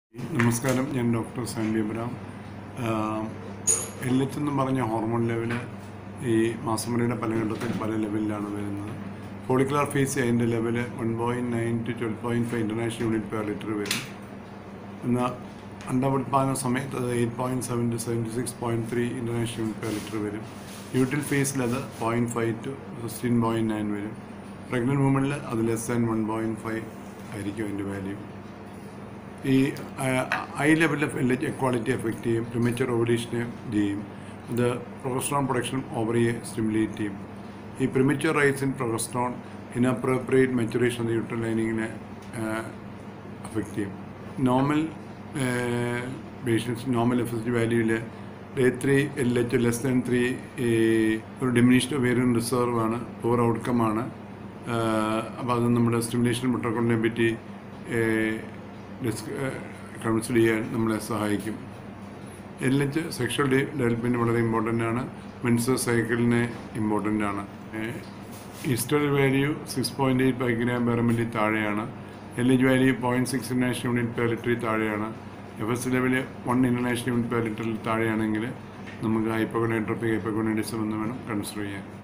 നമസ്കാരം, ഞാൻ doctor Sandy Abraham. LH എന്ന് പറഞ്ഞ ഹോർമോൺ ലെവല് ഈ മാസമുറയുടെ പല ഘട്ടത്തിൽ പല ലെവലിലാണ് വരുന്നത്. ഫോളിക്കുലർ ഫേസ് അതിൻ്റെ level 1.9 to 12.5 international unit per litre വരും. എന്നാൽ അണ്ടോത്പാദന സമയത്ത് അത് 8.7 to 76.3 international unit per litre വരും. യൂട്ടിൽ ഫേസിൽ അത് 0.5 to 16.9 വരും. പ്രഗ്നൻറ്റ് വുമണിൽ അത് ലെസ് ദാൻ 1.5 ആയിരിക്കും അതിൻ്റെ വാല്യൂ. ഈ high level of LH equality effect ചെയ്യും, പ്രിമച്വർ ഓവുലേഷനെ ചെയ്യും. അത് പ്രൊഗസ്ട്രോൺ പ്രൊഡക്ഷൻ ഓവറിയെ സ്റ്റിമുലേറ്റ് ചെയ്യും. ഈ premature rise in progesterone inappropriate maturation of uterine ലൈനിങ്ങിനെ അഫക്റ്റ് ചെയ്യും. നോർമൽ പേഷ്യൻസ് നോർമൽ എഫക്റ്റ് വാല്യൂവിൽ Day 3 LH ലെസ് ദാൻ 3 ഒരു ഡിമിനിഷ്ഡ് ഒവേറിയൻ റിസർവ് ആണ്, പൂർ ഔട്ട്കം ആണ്. അപ്പോൾ അത് നമ്മുടെ സ്റ്റിമുലേഷൻ പ്രോട്ടോക്കോളിനെ പറ്റി കൺസിഡർ ചെയ്യാൻ നമ്മളെ സഹായിക്കും. LH സെക്ഷൽ ഡെവലപ്മെൻറ്റ് വളരെ ഇമ്പോർട്ടൻ്റ് ആണ്. മെൻസ്ട്രൽ സൈക്കിളിന് ഇമ്പോർട്ടൻ്റ് ആണ്. Estradiol value 6.8 picogram per milli താഴെയാണ്. LH value 0.6 international unit per ലിറ്ററിൽ താഴെയാണ്. FS level 1 international unit per ലിറ്ററിൽ താഴെയാണെങ്കിൽ നമുക്ക് ഹൈപ്പോഗോണൈട്രോപ്പിക് ഹൈപ്പോഗോണൈഡിസം എന്ന് വേണം കൺസിഡർ ചെയ്യാൻ.